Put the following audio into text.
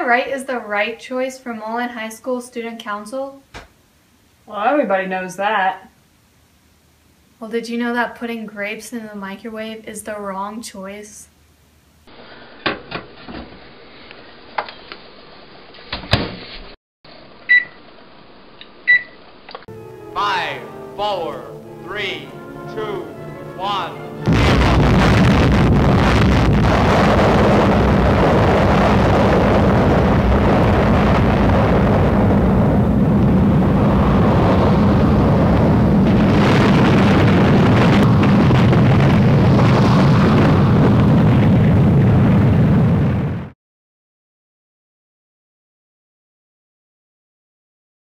right is the right choice for Mullen High School Student Council? Well, everybody knows that. Well, did you know that putting grapes in the microwave is the wrong choice? Five, four, three, two, one.